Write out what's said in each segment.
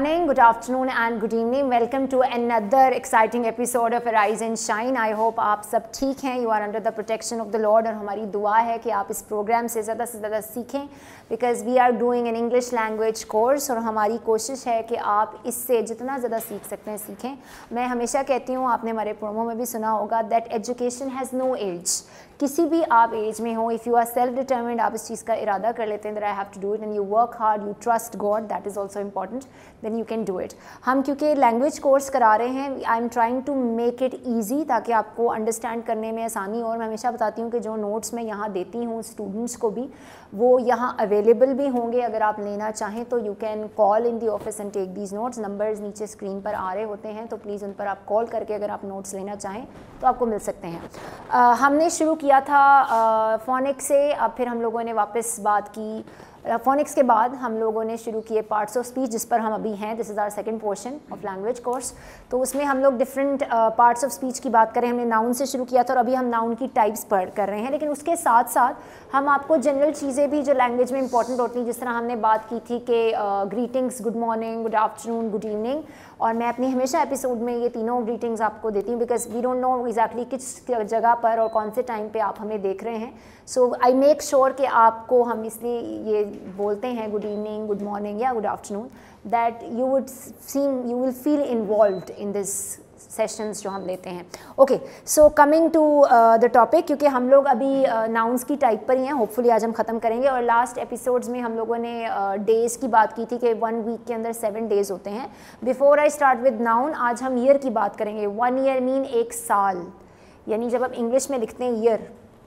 morning, good afternoon and good evening. Welcome to another exciting episode of Arise and Shine. I hope आप सब ठीक हैं. You are under the protection of the Lord और हमारी दुआ है कि आप इस प्रोग्राम से ज़्यादा सीखें because we are doing an English language course और हमारी कोशिश है कि आप इससे जितना ज़्यादा सीख सकते हैं सीखें. मैं हमेशा कहती हूँ, आपने हमारे प्रोमो में भी सुना होगा, that education has no age. किसी भी आप एज में हो, if you are self determined, आप इस चीज़ का इरादा कर लेते हैं that I have to do it and you work hard, you trust God, that is also important, then you can do it. हम क्योंकि लैंग्वेज कोर्स करा रहे हैं, I am trying to make it easy ताकि आपको understand करने में आसानी हो. और मैं हमेशा बताती हूँ कि जो नोट्स मैं यहाँ देती हूँ स्टूडेंट्स को भी, वो यहाँ अवेलेबल भी होंगे. अगर आप लेना चाहें तो you can call in the office and take these notes. Numbers नीचे स्क्रीन पर आ रहे होते हैं, तो प्लीज़ उन पर आप कॉल करके अगर आप नोट्स लेना चाहें तो आपको मिल सकते हैं. हमने शुरू किया था फोनिक्स से, अब फिर हम लोगों ने वापस बात की. फोनिक्स के बाद हम लोगों ने शुरू किए पार्ट्स ऑफ स्पीच, जिस पर हम अभी हैं. This is our second portion of language course. तो उसमें हम लोग डिफरेंट पार्ट्स ऑफ स्पीच की बात करें. हमने नाउन से शुरू किया था और अभी हम नाउन की टाइप्स कर रहे हैं. लेकिन उसके साथ साथ हम आपको जनरल चीज़ें भी जो लैंग्वेज में इंपॉर्टेंट होती हैं, जिस तरह हमने बात की थी कि greetings, good morning, good afternoon, good evening. और मैं अपनी हमेशा एपिसोड में ये तीनों ग्रीटिंग्स आपको देती हूँ because we don't know exactly किस जगह पर और कौन से टाइम पे आप हमें देख रहे हैं. सो आई मेक श्योर कि आपको हम इसलिए ये बोलते हैं गुड इवनिंग, गुड मॉर्निंग या good afternoon, that you will feel involved in this sessions जो हम लेते हैं. Okay, so coming to the topic, क्योंकि हम लोग अभी नाउन्स की टाइप पर ही हैं. होपफुली आज हम ख़त्म करेंगे. और लास्ट एपिसोड्स में हम लोगों ने डेज़ की बात की थी कि 1 वीक के अंदर 7 डेज़ होते हैं. Before I start with noun, आज हम ईयर की बात करेंगे. 1 ईयर मीन एक साल, यानी जब आप इंग्लिश में लिखते हैं ईयर,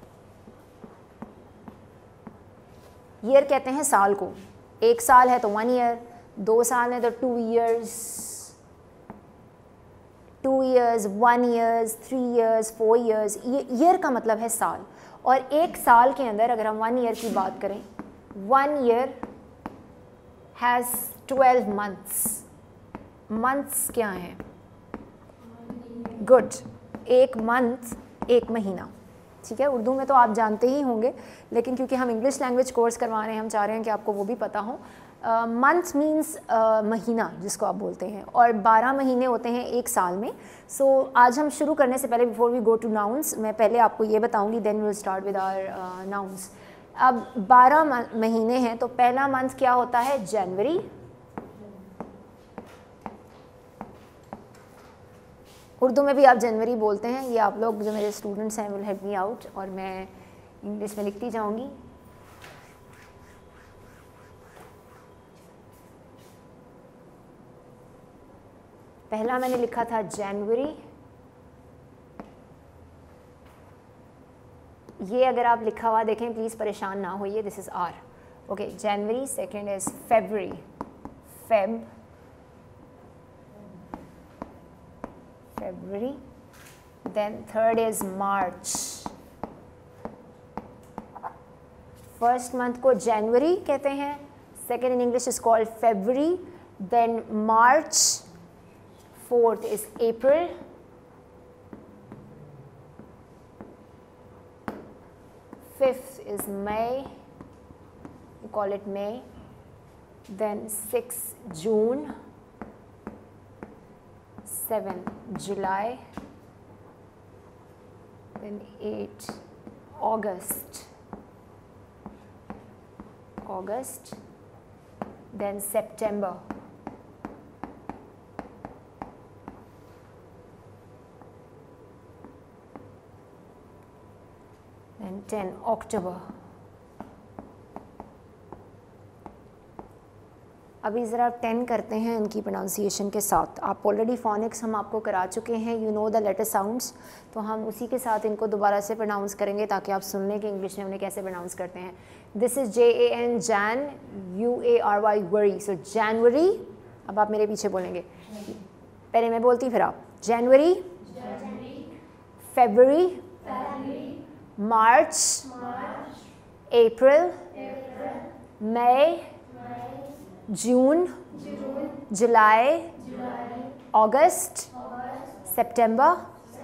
ईयर कहते हैं साल को. 1 साल है तो 1 ईयर, 2 साल है तो 2 years, 2 years, 1 years, 3 years, 4 years. Year का मतलब है साल. और एक साल के अंदर अगर हम 1 ईयर की बात करें, 1 ईयर हैज़ 12 मंथ्स. मंथ्स क्या हैं? गुड. एक मंथ एक महीना. ठीक है, उर्दू में तो आप जानते ही होंगे, लेकिन क्योंकि हम इंग्लिश लैंग्वेज कोर्स करवा रहे हैं, हम चाह रहे हैं कि आपको वो भी पता हो. मंथ मीन्स महीना जिसको आप बोलते हैं, और 12 महीने होते हैं एक साल में. सो आज हम शुरू करने से पहले, before we go to nouns, मैं पहले आपको ये बताऊंगी, then we will start with our nouns. अब 12 महीने हैं, तो पहला मंथ क्या होता है? जनवरी. उर्दू में भी आप जनवरी बोलते हैं. ये आप लोग जो मेरे स्टूडेंट्स हैं विल हेल्प मी आउट, और मैं इंग्लिश में लिखती जाऊंगी. पहला मैंने लिखा था जनवरी. ये अगर आप लिखा हुआ देखें, प्लीज़ परेशान ना होइए, this is R. Okay, January. Second is February, Feb, February. Then third is March. First month को January कहते हैं. Second in English is called February. Then March. Fourth is April. Fifth is May. We call it May. Then 6th June. 7 July, then 8 August, then September, then 10 October. अभी ज़रा 10 करते हैं इनकी pronunciation के साथ. आप ऑलरेडी फोनिक्स हम आपको करा चुके हैं, you know the letter sounds, तो हम उसी के साथ इनको दोबारा से प्रोनाउंस करेंगे ताकि आप सुन लें कि इंग्लिश में उन्हें कैसे प्रोनाउंस करते हैं. This is JAN, Jan, UARY, uary. So January. अब आप मेरे पीछे बोलेंगे, पहले मैं बोलती फिर आप. January, February, March, April, May, June, July, August, September.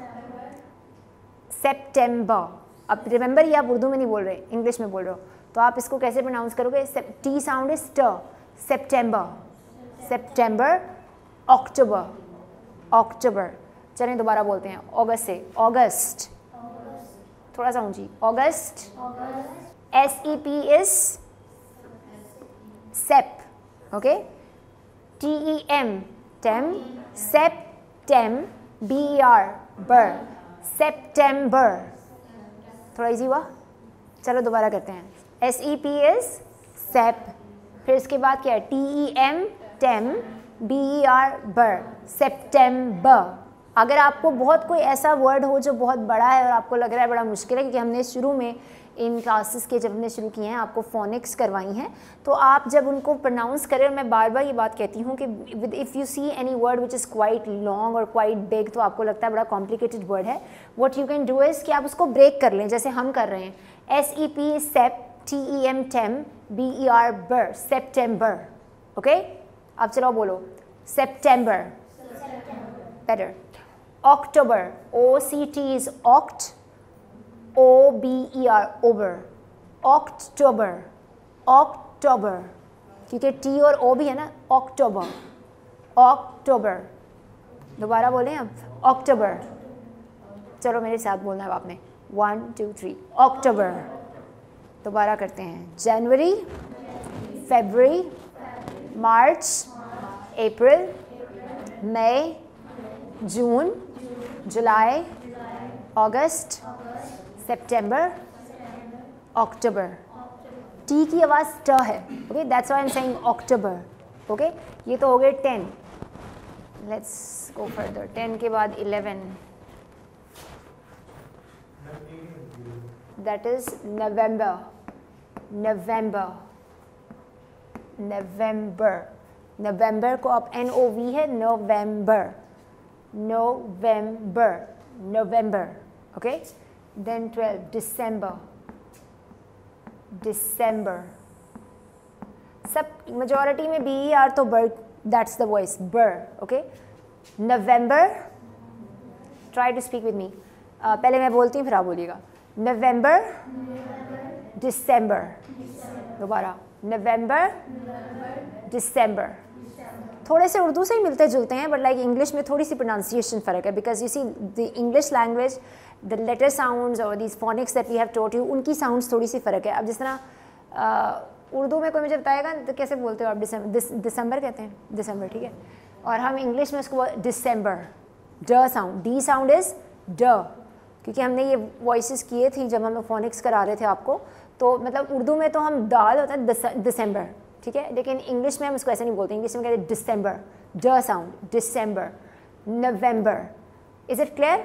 अब रिमेंबर, ये आप उर्दू में नहीं बोल रहे, इंग्लिश में बोल रहे हो, तो आप इसको कैसे प्रोनाउंस करोगे? टी साउंड इज ट. सितंबर, सितंबर, अक्टूबर, अक्टूबर। चलें दोबारा बोलते हैं, अगस्त से, अगस्त, थोड़ा सा ऊंची, August, SEP is Sep, okay, TEM, tem, Septem, BER, ber, September. थोड़ा इजी हुआ, चलो दोबारा करते हैं, SEP इज सेप, फिर इसके बाद क्या है, TEM, tem, BER, ber, September. अगर आपको बहुत कोई ऐसा वर्ड हो जो बहुत बड़ा है और आपको लग रहा है बड़ा मुश्किल है, क्योंकि हमने शुरू में इन क्लासेस के जब हमने शुरू किए हैं आपको फोनिक्स करवाई हैं, तो आप जब उनको प्रोनाउंस करें, और मैं बार बार ये बात कहती हूँ कि with if you see any word which is quite long और क्वाइट बिग, तो आपको लगता है बड़ा कॉम्प्लिकेटेड वर्ड है, what you can do is कि आप उसको ब्रेक कर लें, जैसे हम कर रहे हैं, SEP Sep, TEM tem, BER ber, September, okay. अब चलो बोलो, September, better. October, OCT is oct, OBER, over, October, October, क्योंकि T और O भी है ना, October, October। दोबारा बोलें अब, October, चलो मेरे साथ बोलना है आपने, 1 2 3, October। दोबारा करते हैं, जनवरी, February, March, April, May, June, July, August, September, अक्टूबर। टी की आवाज़ ट है, okay, that's why I am saying October, okay. ये तो हो गए 10, लेट्स गो फर्दर, 10 के बाद 11, दैट इज नवंबर, नवंबर, नवंबर, नवंबर को आप NOV है, नवंबर, November, November, okay, then 12, December, December, सब majority में BER तो बर, that's the voice, बर, okay, November, try to speak with me, पहले मैं बोलती हूँ फिर आप बोलिएगा, November, December, दोबारा, November, December। थोड़े से उर्दू से ही मिलते जुलते हैं, बट लाइक इंग्लिश में थोड़ी सी प्रोनाउंसिएशन फ़र्क है, because you see the English language, the letter sounds और these phonics that we have taught you, उनकी साउंड्स थोड़ी सी फ़र्क है। अब जिस तरह उर्दू में कोई मुझे बताएगा तो कैसे बोलते हो आप, दिसंबर कहते हैं, दिसंबर, ठीक है, और हम इंग्लिश में उसको दिसंबर, ड साउंड, डी साउंड इज़ ड, क्योंकि हमने ये वॉइसेस किए थी जब हम फोनिक्स करा रहे थे आपको, तो मतलब उर्दू में तो हम डाल होता है दिसंबर, ठीक है, लेकिन इंग्लिश में हम इसको ऐसे नहीं बोलते, इंग्लिश में कहते हैं दिसंबर, ड sound, December, November. Is it clear?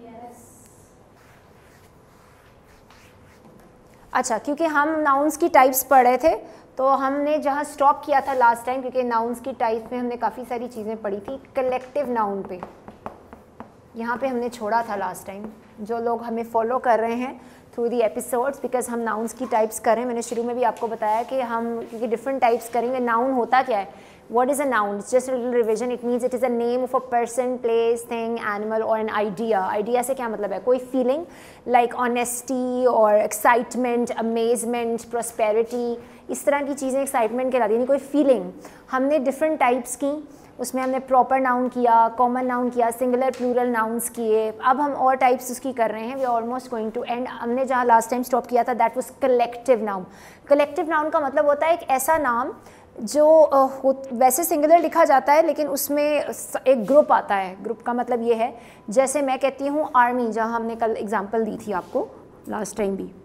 अच्छा, क्योंकि हम नाउन्स की टाइप्स पढ़ रहे थे, तो हमने जहाँ स्टॉप किया था लास्ट टाइम, क्योंकि नाउन्स की टाइप में हमने काफ़ी सारी चीज़ें पढ़ी थी, कलेक्टिव नाउन पे यहाँ पे हमने छोड़ा था लास्ट टाइम। जो लोग हमें फॉलो कर रहे हैं थ्रू दी एपिसोड्स, बिकॉज हम नाउन्स की टाइप्स कर रहे हैं, मैंने शुरू में भी आपको बताया कि हम क्योंकि डिफरेंट टाइप्स करेंगे। नाउन होता क्या है? What is a noun? It's just a little revision. It means it is a name of a person, place, thing, animal or an idea. Idea से क्या मतलब है? कोई feeling like honesty or excitement, amazement, prosperity, इस तरह की चीज़ें excitement कहलाती हैं। कोई feeling हमने different types की, उसमें हमने प्रॉपर नाउन किया, कॉमन नाउन किया, सिंगुलर प्लूरल नाउन्स किए। अब हम और टाइप्स उसकी कर रहे हैं। We are almost going to end. हमने जहाँ लास्ट टाइम स्टॉप किया था that was collective noun. Collective noun का मतलब होता है एक ऐसा नाम जो वैसे सिंगुलर लिखा जाता है लेकिन उसमें एक ग्रुप आता है। ग्रुप का मतलब ये है, जैसे मैं कहती हूँ आर्मी, जहाँ हमने कल एग्जाम्पल दी थी आपको लास्ट टाइम भी।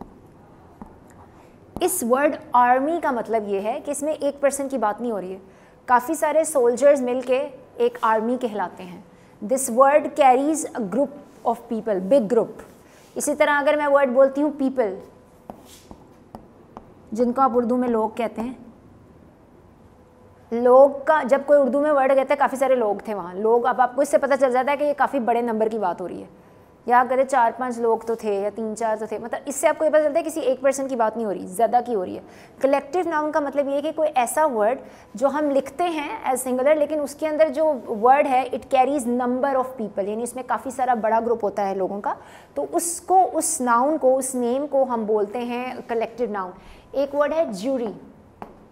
इस वर्ड आर्मी का मतलब ये है कि इसमें एक पर्सन की बात नहीं हो रही है, काफ़ी सारे सोल्जर्स मिलके एक आर्मी कहलाते हैं। This word carries a group of people, big group. इसी तरह अगर मैं वर्ड बोलती हूँ पीपल, जिनको आप उर्दू में लोग कहते हैं, लोग का जब कोई उर्दू में वर्ड कहता है, काफ़ी सारे लोग थे वहाँ, लोग। अब आपको इससे पता चल जाता है कि ये काफ़ी बड़े नंबर की बात हो रही है। या अगर 4-5 लोग तो थे या 3-4 तो थे, मतलब इससे आपको ये पता चलता है किसी एक पर्सन की बात नहीं हो रही, ज़्यादा की हो रही है। कलेक्टिव नाउन का मतलब ये है कि कोई ऐसा वर्ड जो हम लिखते हैं एज सिंगुलर, लेकिन उसके अंदर जो वर्ड है it carries number of people, यानी इसमें काफ़ी सारा बड़ा ग्रुप होता है लोगों का। तो उसको, उस नाउन को, उस नेम को हम बोलते हैं कलेक्टिव नाउन। एक वर्ड है ज्यूरी।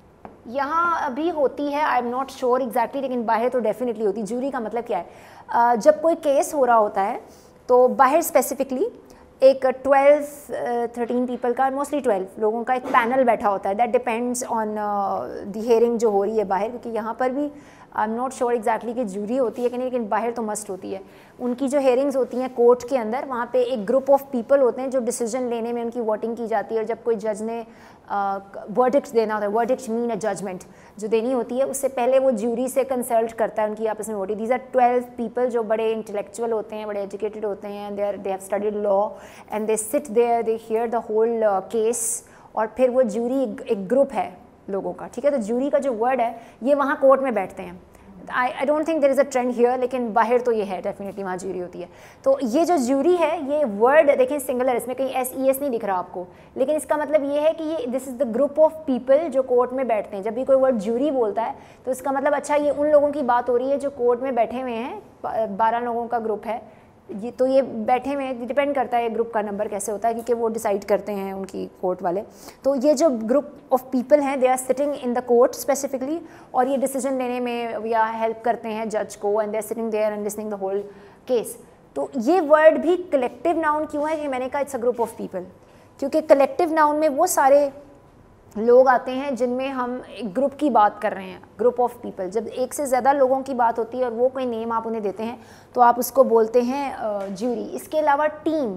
यहाँ अभी होती है, I am not sure exactly, लेकिन बाहर तो डेफिनेटली होती है। जूरी का मतलब क्या है, जब कोई केस हो रहा होता है तो बाहर स्पेसिफिकली एक 12-13 पीपल का, मोस्टली 12 लोगों का एक पैनल बैठा होता है। That depends on the hearing जो हो रही है बाहर, क्योंकि यहाँ पर भी I am not sure exactly कि जूरी होती है कि नहीं, लेकिन बाहर तो मस्ट होती है। उनकी जो हेयरिंग्स होती हैं कोर्ट के अंदर, वहाँ पे एक ग्रुप ऑफ पीपल होते हैं जो डिसीजन लेने में उनकी वोटिंग की जाती है। और जब कोई जज ने वर्डिक्ट देना होता है, वर्डिक्ट मीन अ जजमेंट जो देनी होती है, उससे पहले वो ज्यूरी से कंसल्ट करता है, उनकी आपस में वोटिंग। दीज आर 12 पीपल जो बड़े इंटेलेक्चुअल होते हैं, बड़े एजुकेटेड होते हैं, they have studied law and they sit there, they hear the whole case. और फिर वो ज्यूरी एक ग्रुप है लोगों का, ठीक है। तो ज्यूरी का जो वर्ड है ये वहाँ कोर्ट में बैठते हैं। I don't think there is a trend here, लेकिन बाहर तो ये है डेफिनेटली, वहाँ ज्यूरी होती है। तो ये जो ज्यूरी है, ये वर्ड देखें सिंगुलर, इसमें कहीं SES नहीं दिख रहा आपको, लेकिन इसका मतलब ये है कि ये this is the group of people जो कोर्ट में बैठते हैं। जब भी कोई वर्ड ज्यूरी बोलता है तो इसका मतलब अच्छा ये उन लोगों की बात हो रही है जो कोर्ट में बैठे हुए हैं। 12 लोगों का ग्रुप है ये, तो ये बैठे हुए हैं, डिपेंड करता है ग्रुप का नंबर कैसे होता है, क्योंकि वो डिसाइड करते हैं उनकी कोर्ट वाले। तो ये जो ग्रुप ऑफ पीपल हैं, they are sitting in the court specifically, और ये डिसीजन लेने में या हेल्प करते हैं जज को, and they are sitting there and listening the whole case. तो ये वर्ड भी कलेक्टिव नाउन क्यों है कि मैंने कहा it's a group of people, क्योंकि कलेक्टिव नाउन में वो सारे लोग आते हैं जिनमें हम एक ग्रुप की बात कर रहे हैं, ग्रुप ऑफ पीपल। जब एक से ज़्यादा लोगों की बात होती है और वो कोई नेम आप उन्हें देते हैं तो आप उसको बोलते हैं ज्यूरी। इसके अलावा टीम,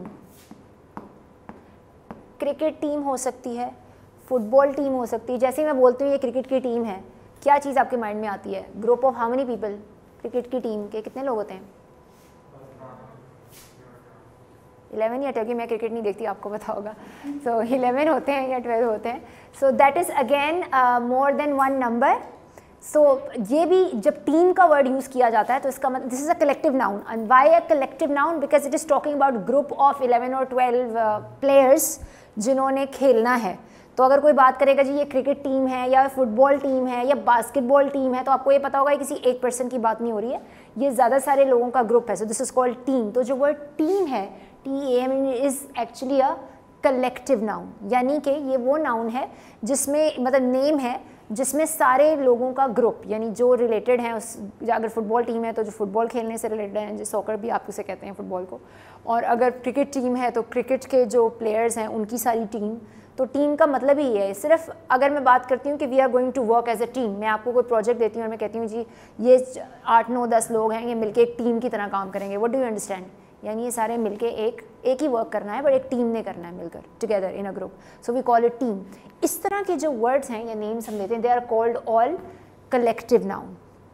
क्रिकेट टीम हो सकती है, फुटबॉल टीम हो सकती है। जैसे मैं बोलती हूँ ये क्रिकेट की टीम है, क्या चीज़ आपके माइंड में आती है? Group of how many people? Cricket की टीम के कितने लोग होते हैं? 11 या 12, मैं क्रिकेट नहीं देखती, आपको पता होगा। सो 11 होते हैं या 12 होते हैं। So that is again more than one number. सो ये भी जब टीम का वर्ड यूज़ किया जाता है तो इसका मतलब this is a collective noun. And why a collective noun? Because it is talking about group of 11 और 12 प्लेयर्स जिन्होंने खेलना है। तो अगर कोई बात करेगा जी ये क्रिकेट टीम है या फुटबॉल टीम है या बास्केटबॉल टीम है, तो आपको ये पता होगा किसी एक पर्सन की बात नहीं हो रही है, ये ज़्यादा सारे लोगों का ग्रुप है। So this is called team. तो जो वर्ड टीम है, TEAM, is actually a collective noun, यानी कि ये वो नाउन है जिसमें मतलब नेम है जिसमें सारे लोगों का ग्रुप, यानी जो रिलेटेड हैं उस, अगर फुटबॉल टीम है तो जो फुटबॉल खेलने से रिलेटेड हैं, जो सॉकर भी आप उसे कहते हैं फुटबॉल को, और अगर क्रिकेट टीम है तो क्रिकेट के जो प्लेयर्स हैं उनकी सारी टीम। तो टीम का मतलब ही है। सिर्फ अगर मैं बात करती हूँ कि we are going to work as a team, मैं आपको कोई प्रोजेक्ट देती हूँ और मैं कहती हूँ जी ये 8, 9, 10 लोग हैं, ये मिलके एक टीम की तरह काम करेंगे, व्हाट डू यू अंडरस्टैंड? यानी ये सारे मिलके एक ही वर्क करना है, बट एक टीम ने करना है मिलकर, together in a group. So we call it team. इस तरह के जो वर्ड्स हैं या नेम्स हम देते हैं, they are called all collective noun.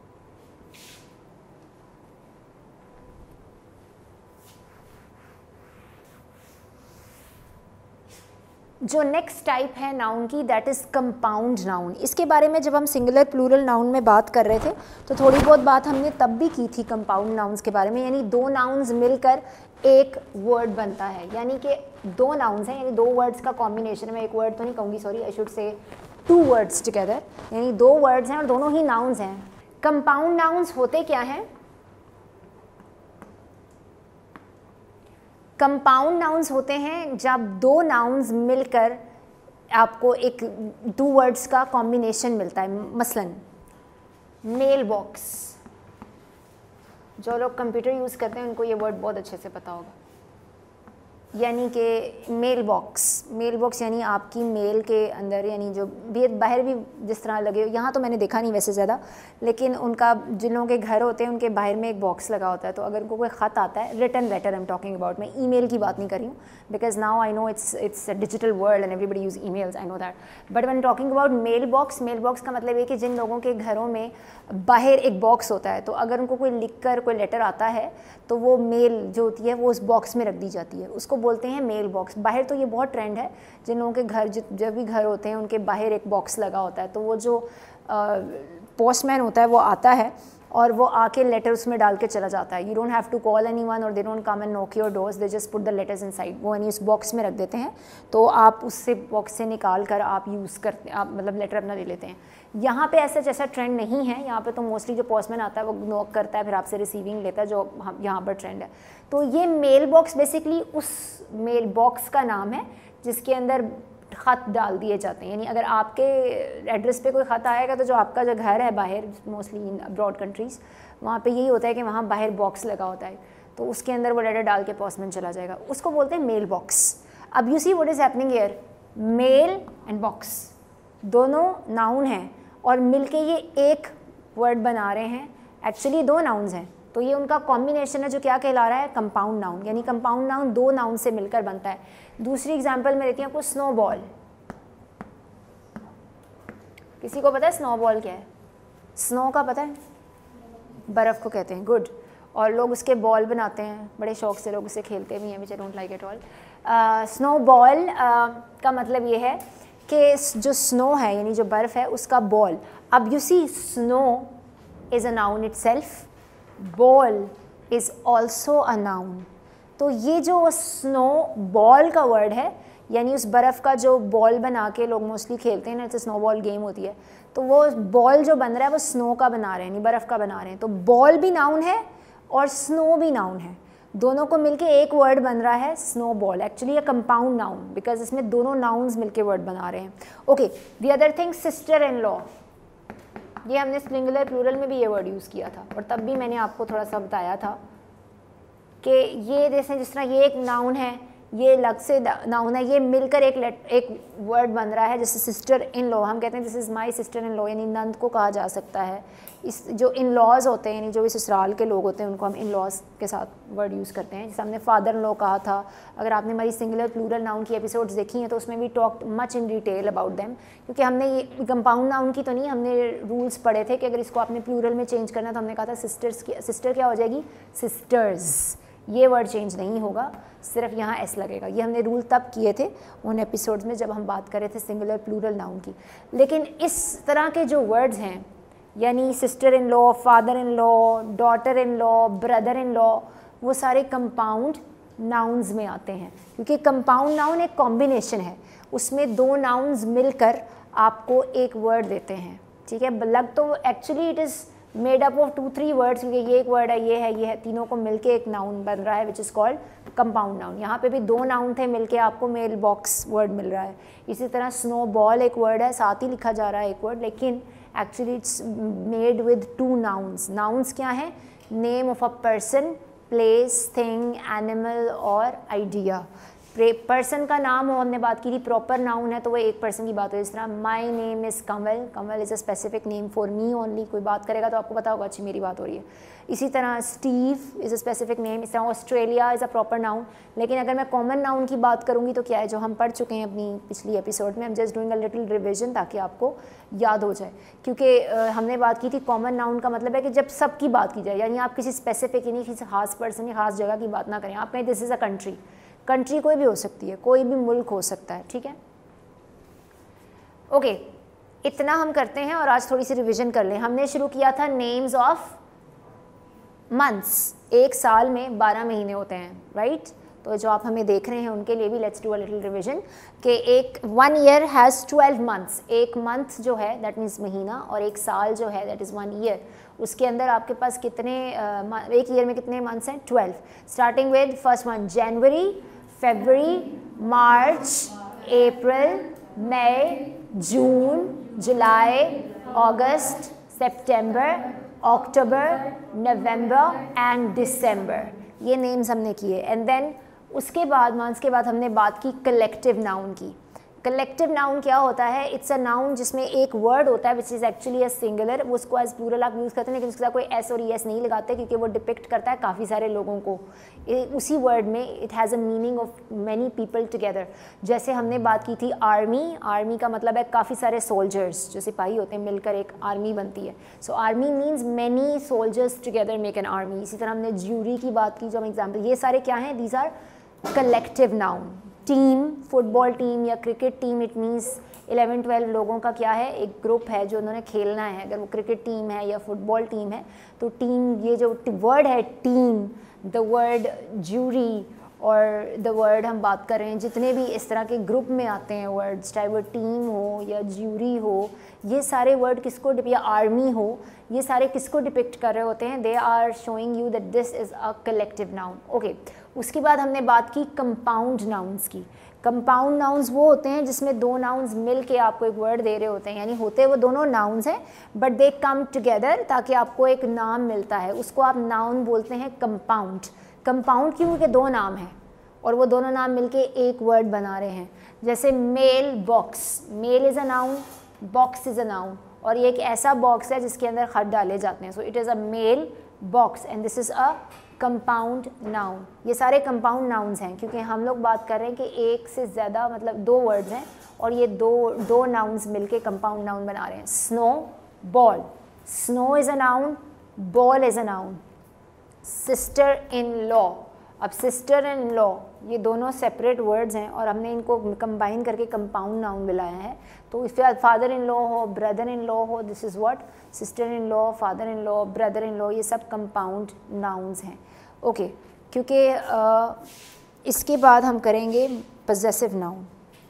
जो नेक्स्ट टाइप है नाउन की, दैट इज़ कंपाउंड नाउन। इसके बारे में जब हम सिंगुलर प्लूरल नाउन में बात कर रहे थे तो थोड़ी बहुत बात हमने तब भी की थी कंपाउंड नाउन्स के बारे में, यानी दो नाउन्स मिलकर एक वर्ड बनता है। यानी कि दो नाउन्स हैं, यानी दो वर्ड्स का कॉम्बिनेशन। मैं एक वर्ड तो नहीं कहूँगी, sorry, I should say 2 words together, यानी 2 वर्ड्स हैं और दोनों ही नाउन्स हैं। कंपाउंड नाउन्स होते क्या हैं? कंपाउंड नाउन्स होते हैं जब 2 नाउन्स मिलकर आपको एक 2 वर्ड्स का कॉम्बिनेशन मिलता है। मसलन मेल बॉक्स, जो लोग कंप्यूटर यूज़ करते हैं उनको ये वर्ड बहुत अच्छे से पता होगा। यानी कि मेल बॉक्स यानी आपकी मेल के अंदर, यानी जो भी बाहर भी जिस तरह लगे, यहाँ तो मैंने देखा नहीं वैसे ज़्यादा, लेकिन उनका जिन लोगों के घर होते हैं उनके बाहर में एक बॉक्स लगा होता है। तो अगर उनको कोई ख़त आता है, written letter I am talking about, मैं ईमेल की बात नहीं कर रही हूँ, because now I know it's a digital world and everybody use emails, I know that, but when talking about mail box का मतलब ये कि जिन लोगों के घरों में बाहर एक बॉक्स होता है, तो अगर उनको कोई लिख कर कोई लेटर आता है तो वो मेल जो होती है वो उस बॉक्स में रख दी जाती है, उसको बोलते हैं मेल बॉक्स। बाहर तो ये बहुत ट्रेंड है, जिन लोगों के घर जब भी घर होते हैं उनके बाहर एक बॉक्स लगा होता है, तो वो जो पोस्टमैन होता है वो आता है और वो आके लेटर उसमें डाल के चला जाता है। You don't have to call anyone और they don't come and knock your doors, they just put the letters inside. वो यानी उस बॉक्स में रख देते हैं, तो आप उससे बॉक्स से निकाल कर आप यूज़ करते, आप मतलब लेटर अपना ले लेते हैं। यहाँ पे ऐसा जैसा ट्रेंड नहीं है, यहाँ पे तो मोस्टली जो पोस्टमैन आता है वो नॉक करता है, फिर आपसे रिसीविंग लेता है, जो यहाँ पर ट्रेंड है। तो ये मेल बॉक्स बेसिकली उस मेल बॉक्स का नाम है जिसके अंदर ख़त डाल दिए जाते हैं। यानी अगर आपके एड्रेस पे कोई ख़त आएगा तो जो आपका जो घर है बाहर, मोस्टली इन अब्रॉड कंट्रीज़, वहाँ पे यही होता है कि वहाँ बाहर बॉक्स लगा होता है, तो उसके अंदर वो लेटर डाल के पोस्टमैन चला जाएगा, उसको बोलते हैं मेल बॉक्स। अब you see what is happening here, mail and box दोनों नाउन हैं और मिलके ये एक वर्ड बना रहे हैं। एक्चुअली दो नाउन्स हैं, तो ये उनका कॉम्बिनेशन है जो क्या कहला रहा है, कंपाउंड नाउन। यानी कंपाउंड नाउन दो नाउन से मिलकर बनता है। दूसरी एग्जांपल मैं देती हूँ आपको, स्नोबॉल। किसी को पता है स्नोबॉल क्या है? स्नो का पता है, बर्फ़ को कहते हैं, गुड। और लोग उसके बॉल बनाते हैं, बड़े शौक से लोग उसे खेलते भी हैं, which I don't like at all. Snowball का मतलब ये है कि जो स्नो है यानी जो बर्फ़ है उसका बॉल। अब you see snow is a noun itself, ball is also a noun. तो ये जो स्नो बॉल का वर्ड है, यानी उस बर्फ़ का जो बॉल बना के लोग मोस्टली खेलते हैं ना, जैसे स्नो बॉल गेम होती है, तो वो बॉल जो बन रहा है वो स्नो का बना रहे हैं, यानी बर्फ़ का बना रहे हैं। तो बॉल भी नाउन है और स्नो भी नाउन है, दोनों को मिलके एक वर्ड बन रहा है snow ball. Actually a compound noun, because इसमें दोनों नाउन्स मिलके वर्ड बना रहे हैं। Okay, the other thing, sister in law. ये हमने सिंगुलर प्लूरल में भी ये वर्ड यूज़ किया था, और तब भी मैंने आपको थोड़ा सा बताया था कि ये जैसे जिस तरह ये एक नाउन है, ये अलग से नाउन है, ये मिलकर एक वर्ड बन रहा है। जैसे सिस्टर इन लॉ, हम कहते हैं this is my sister in law, यानी नंद को कहा जा सकता है। इस जो इन लॉज होते हैं, यानी जो भी ससुराल के लोग होते हैं, उनको हम इन लॉज के साथ वर्ड यूज़ करते हैं। जैसे हमने फादर इन लॉ कहा था। अगर आपने हमारी सिंगुलर प्लूरल नाउन की एपिसोड्स देखी हैं तो उसमें भी talked much in detail about them, क्योंकि हमने ये कंपाउंड नाउन की तो नहीं, हमने रूल्स पढ़े थे कि अगर इसको आपने प्लूरल में चेंज करना तो हमने कहा था सिस्टर्स की, सिस्टर क्या हो जाएगी, सिस्टर्स। ये वर्ड चेंज नहीं होगा, सिर्फ यहाँ एस लगेगा। ये हमने रूल तब किए थे उन एपिसोड्स में जब हम बात कर रहे थे सिंगुलर प्लूरल नाउन की। लेकिन इस तरह के जो वर्ड्स हैं, यानी sister in law, father in law, daughter in law, brother in law, वो सारे कंपाउंड नाउन्स में आते हैं, क्योंकि कंपाउंड नाउन एक कॉम्बिनेशन है, उसमें दो नाउन्स मिलकर आपको एक वर्ड देते हैं। ठीक है, लग तो actually it is made up of 2-3 words, क्योंकि ये एक वर्ड है, ये है, तीनों को मिलके एक नाउन बन रहा है which is called compound noun. यहाँ पे भी दो नाउन थे, मिलके आपको मेल बॉक्स वर्ड मिल रहा है। इसी तरह स्नो बॉल एक वर्ड है, साथ ही लिखा जा रहा है एक वर्ड, लेकिन actually it's made with 2 nouns. Nouns क्या हैं? Name of a person, place, thing, animal और आइडिया। पर्सन का नाम हो, हमने बात की थी, प्रॉपर नाउन है तो वो एक पर्सन की बात हो। जिस तरह my name is Kamal, Kamal is a specific name for me only. कोई बात करेगा तो आपको पता होगा अच्छी मेरी बात हो रही है। इसी तरह Steve is a specific name. इस तरह Australia is a proper noun. लेकिन अगर मैं कॉमन नाउन की बात करूँगी तो क्या है, जो हम पढ़ चुके हैं अपनी पिछली एपिसोड में, हम just doing a little revision ताकि आपको याद हो जाए। क्योंकि हमने बात की थी कॉमन नाउन का मतलब है कि जब सबकी बात की जाए, यानी आप किसी स्पेसिफिक, यानी किसी खास पर्सन या खास जगह की बात ना करें। आप कहें this is a country, country कोई भी हो सकती है, कोई भी मुल्क हो सकता है। ठीक है, ओके, इतना हम करते हैं और आज थोड़ी सी रिवीजन कर लें। हमने शुरू किया था नेम्स ऑफ मंथ्स। एक साल में 12 महीने होते हैं, राइट? तो जो आप हमें देख रहे हैं उनके लिए भी let's do a little revision कि 1 ईयर हैज़ 12 मंथ्स। एक मंथ जो है दैट मीन्स महीना, और एक साल जो है दैट इज़ 1 ईयर। उसके अंदर आपके पास कितने एक ईयर में कितने मंथ्स हैं? 12। Starting with first month January, February, March, April, May, June, July, August, September, October, November and December. ये नेम्स हमने किए। एंड देन उसके बाद मंथ्स के बाद हमने बात की कलेक्टिव नाउन की। कलेक्टिव नाउन क्या होता है? इट्स अ नाउन जिसमें एक वर्ड होता है which is actually a singular. उसको एज प्लूरल आप यूज़ करते हैं, लेकिन उसके साथ कोई एस और एस नहीं लगाते, क्योंकि वो डिपिक्ट करता है काफ़ी सारे लोगों को। उसी वर्ड में it has a meaning of many people together. जैसे हमने बात की थी आर्मी। आर्मी का मतलब है काफ़ी सारे सोल्जर्स, जो सिपाही होते हैं मिलकर एक आर्मी बनती है। So army means many soldiers together make an army. इसी तरह हमने ज्यूरी की बात की, जो हम एग्जाम्पल, ये सारे क्या हैं? These are collective noun. Team, football team या क्रिकेट टीम, इट मीन्स 11-12 लोगों का क्या है? एक ग्रुप है जो उन्होंने खेलना है। अगर वो क्रिकेट टीम है या फुटबॉल टीम है तो टीम, ये जो वर्ड है टीम, द वर्ड ज्यूरी और द वर्ड हम बात कर रहे हैं, जितने भी इस तरह के ग्रुप में आते हैं वर्ड्स, चाहे वो टीम हो या ज्यूरी हो, ये सारे वर्ड किसको, या आर्मी हो, ये सारे किसको डिपिक्ट कर रहे होते हैं? They are showing you that this is a collective noun. Okay, उसके बाद हमने बात की कंपाउंड नाउन्स की। कंपाउंड नाउन्स वो होते हैं जिसमें दो नाउन्स मिल के आपको एक वर्ड दे रहे होते हैं, यानी होते वो दोनों नाउन्स हैं बट दे कम टुगेदर ताकि आपको एक नाम मिलता है, उसको आप नाउन बोलते हैं कंपाउंड। कंपाउंड क्योंकि दो नाम हैं और वो दोनों नाम मिलके एक वर्ड बना रहे हैं। जैसे mail box, mail is a noun, box is a noun, और ये एक ऐसा बॉक्स है जिसके अंदर खत डाले जाते हैं। So it is a mail box and this is a compound noun. ये सारे कंपाउंड नाउन्स हैं क्योंकि हम लोग बात कर रहे हैं कि एक से ज़्यादा मतलब दो वर्ड्स हैं और ये दो नाउन्स मिलके कंपाउंड नाउन बना रहे हैं। Snow ball, snow is a noun, ball is a noun. Sister in law, अब सिस्टर इन लॉ ये दोनों सेपरेट वर्ड्स हैं और हमने इनको कंबाइन करके कंपाउंड नाउन बनाया है। तो इफ फादर इन लॉ हो, ब्रदर इन लॉ हो, this is what sister in law, father in law, brother in law, ये सब कंपाउंड नाउन्स हैं। ओके, क्योंकि इसके बाद हम करेंगे पजेसिव नाउन।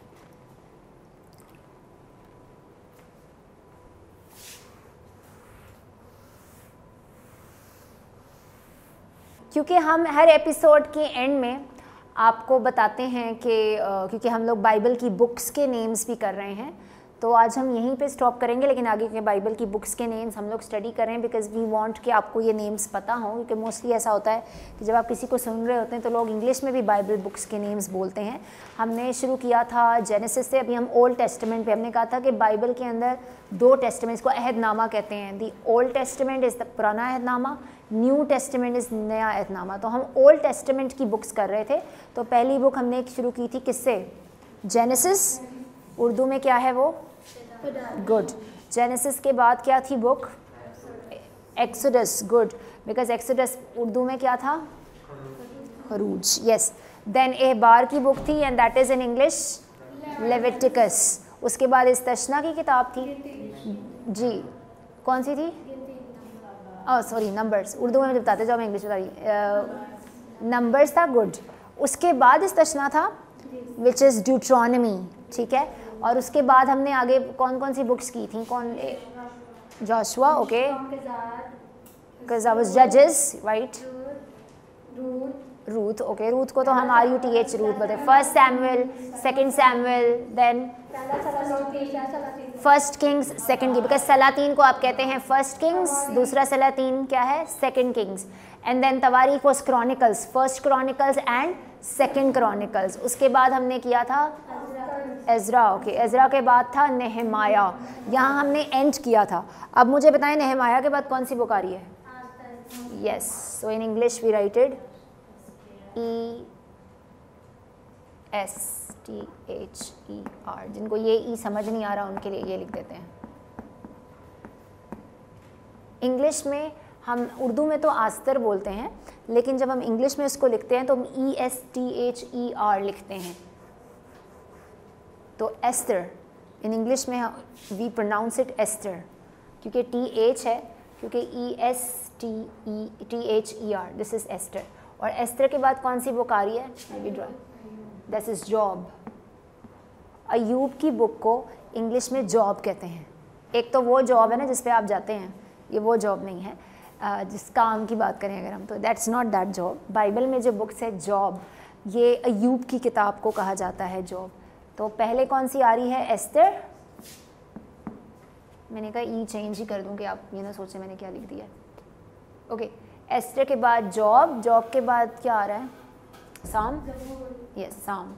क्योंकि हम हर एपिसोड के एंड में आपको बताते हैं कि क्योंकि हम लोग बाइबल की बुक्स के नेम्स भी कर रहे हैं, तो आज हम यहीं पे स्टॉप करेंगे, लेकिन आगे के बाइबल की बुक्स के नेम्स हम लोग स्टडी कर रहे हैं बिकॉज वी वांट कि आपको ये नेम्स पता हों। क्योंकि मोस्टली ऐसा होता है कि जब आप किसी को सुन रहे होते हैं तो लोग इंग्लिश में भी बाइबल बुक्स के नेम्स बोलते हैं। हमने शुरू किया था जेनेसिस से, अभी हम ओल्ड टेस्टामेंट पे हमने कहा था कि बाइबल के अंदर दो टेस्टामेंट, इसको अहदनामा कहते हैं। The old testament is the पुराना अहदनामा, न्यू टेस्टामेंट इज़ नया अहदनामा। तो हम ओल्ड टेस्टामेंट की बुक्स कर रहे थे। तो पहली बुक हमने एक शुरू की थी किससे? जेनेसिस, उर्दू में क्या है वो? गुड। जेनेसिस के बाद क्या थी book? Exodus, good, because Exodus Urdu में क्या था? खरूज, यस। देन एहबार की बुक थी and that is in English Leviticus. उसके बाद इस्तशना की किताब थी जी, कौन सी थी? Oh sorry, numbers. उर्दू में मुझे बताते जाओ, मैं इंग्लिश बता रही। नंबर्स था, गुड। उसके बाद इस्तशना था विच इज़ ड्यूट्रॉनमी, ठीक है। और उसके बाद हमने आगे कौन कौन सी बुक्स की थी? जोशुआ, ओके, जजेस, राइट, रूथ, ओके। रूथ को तो हम RUTH रूथ बोलते हैं। First Samuel, second Samuel, then first Kings, second की, बिकॉज सलातीन को आप कहते हैं फर्स्ट किंग्स, दूसरा सलातीन क्या है? Second Kings. एंड देन तवारीख was Chronicles, first Chronicles and second Chronicles. उसके बाद हमने किया था एजरा, ओके। एजरा के बाद था नेहमाया, यहाँ हमने एंड किया था। अब मुझे बताएं नेहमाया के बाद कौन सी बुक आ रही है? Yes, so in English we writed ESTHER। जिनको ये ई समझ नहीं आ रहा उनके लिए ये लिख देते हैं। इंग्लिश में हम, उर्दू में तो आस्तर बोलते हैं, लेकिन जब हम इंग्लिश में इसको लिखते हैं तो हम ESTHER लिखते हैं। तो एस्टर इन इंग्लिश में वी प्रोनाउंस इट एस्टर, क्योंकि TH है, क्योंकि ESTHER, दिस इज़ एस्टर। और एस्टर के बाद कौन सी बुक आ रही है? This is job. अयूब की बुक को इंग्लिश में जॉब कहते हैं। एक तो वो जॉब है ना जिस पे आप जाते हैं, ये वो जॉब नहीं है। जिस काम की बात करें अगर हम, तो that's not that job. Bible में जो बुक्स है जॉब, ये अयूब की किताब को कहा जाता है जॉब। तो पहले कौन सी आ रही है? एस्टर। मैंने कहा ई चेंज ही कर दूं कि आप ये ना सोचें मैंने क्या लिख दिया। ओके, एस्टर के बाद जॉब, जॉब के बाद क्या आ रहा है? साम, यस, साम।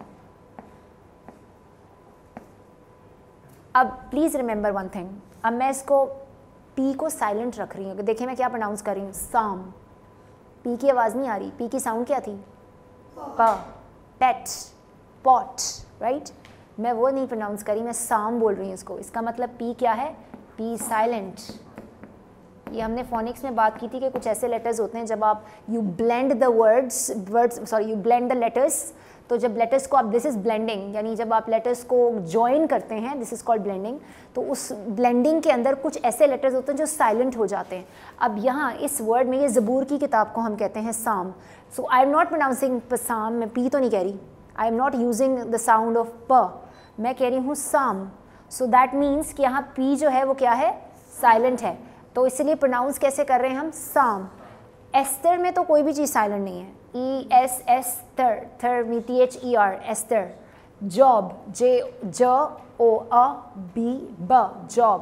अब प्लीज़ रिमेंबर वन थिंग, अब मैं इसको पी को साइलेंट रख रही हूँ। देखिए मैं क्या प्रोनाउंस कर रही हूँ, साम। पी की आवाज़ नहीं आ रही। पी की साउंड क्या थी? प। Pet, pot, right. मैं वो नहीं प्रोनाउंस करी, मैं साम बोल रही हूँ इसको। इसका मतलब पी क्या है? P silent. ये हमने फोनिक्स में बात की थी कि कुछ ऐसे लेटर्स होते हैं जब आप you blend the you blend the letters. तो जब लेटर्स को आप, दिस इज़ ब्लेंडिंग, यानी जब आप लेटर्स को जॉइन करते हैं, दिस इज़ कॉल्ड ब्लेंडिंग। तो उस ब्लेंडिंग के अंदर कुछ ऐसे लेटर्स होते हैं जो साइलेंट हो जाते हैं। अब यहाँ इस वर्ड में, ये ज़बूर की किताब को हम कहते हैं psalm. So I am not pronouncing psalm, मैं पी तो नहीं कह रही, I am not using the sound of प, मैं कह रही हूँ साम। सो दैट मीन्स कि यहाँ पी जो है वो क्या है? साइलेंट है। तो इसलिए प्रोनाउंस कैसे कर रहे हैं हम? साम। एस्तर में तो कोई भी चीज़ साइलेंट नहीं है। ESS थर मी THER Esther. Job JOB job.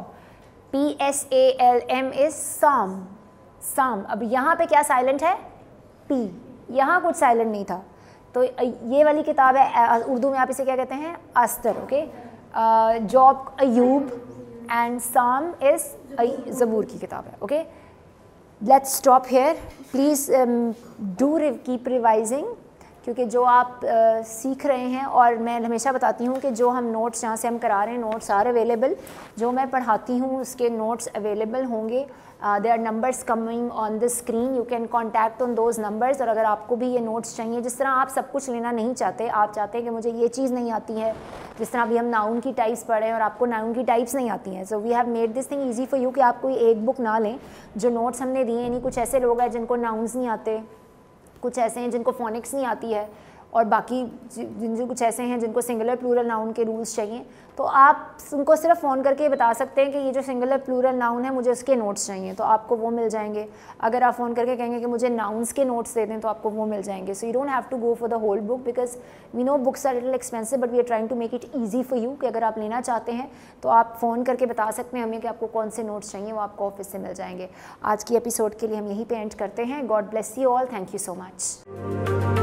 PSALM is psalm. अब यहाँ पे क्या साइलेंट है? P, यहाँ कुछ साइलेंट नहीं था, तो ये वाली किताब है, उर्दू में आप इसे क्या कहते हैं? अस्तर। ओके, जॉब अयूब एंड साम इज ज़बूर की किताब है। Okay, let's stop here, please do keep revising, क्योंकि जो आप सीख रहे हैं, और मैं हमेशा बताती हूँ कि जो हम नोट्स जहाँ से हम करा रहे हैं, नोट्स आर अवेलेबल, जो मैं पढ़ाती हूँ उसके नोट्स अवेलेबल होंगे। There are numbers coming on the screen, you can contact on those numbers. और अगर आपको भी ये नोट्स चाहिए, जिस तरह आप सब कुछ लेना नहीं चाहते, आप चाहते हैं कि मुझे ये चीज़ नहीं आती है, जिस तरह अभी हम नाउन की टाइप्स पढ़े हैं और आपको नाउन की टाइप्स नहीं आती हैं, so we have made this thing easy for you कि आप कोई एक बुक ना लें। जो नोट्स हमने दिए हैं, नहीं, कुछ ऐसे लोग हैं जिनको नाउन्स नहीं आते, कुछ ऐसे हैं जिनको फोनिक्स नहीं आती है, और बाकी कुछ ऐसे हैं जिनको सिंगुलर प्लूरल नाउन के रूल्स चाहिए, तो आप उनको सिर्फ फ़ोन करके बता सकते हैं कि ये जो सिंगुलर प्लूरल नाउन है मुझे उसके नोट्स चाहिए, तो आपको वो मिल जाएंगे। अगर आप फ़ोन करके कहेंगे कि मुझे नाउन्स के नोट्स दे दें, तो आपको वो मिल जाएंगे। So you don't have to go for the whole book, because we know books are little expensive, but we are trying to make it easy for you कि अगर आप लेना चाहते हैं तो आप फ़ोन करके बता सकते हैं हमें कि आपको कौन से नोट्स चाहिए, वो आपको ऑफिस से मिल जाएंगे। आज की एपिसोड के लिए हम यहीं पे एंड करते हैं। God bless you all, thank you so much.